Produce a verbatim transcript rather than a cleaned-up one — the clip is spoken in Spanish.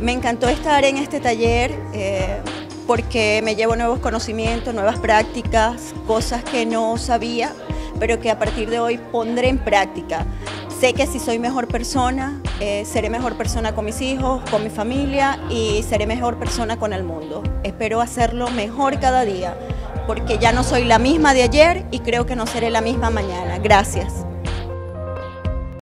Me encantó estar en este taller eh, porque me llevo nuevos conocimientos, nuevas prácticas, cosas que no sabía, pero que a partir de hoy pondré en práctica. Sé que si soy mejor persona, eh, seré mejor persona con mis hijos, con mi familia y seré mejor persona con el mundo. Espero hacerlo mejor cada día, porque ya no soy la misma de ayer y creo que no seré la misma mañana. Gracias.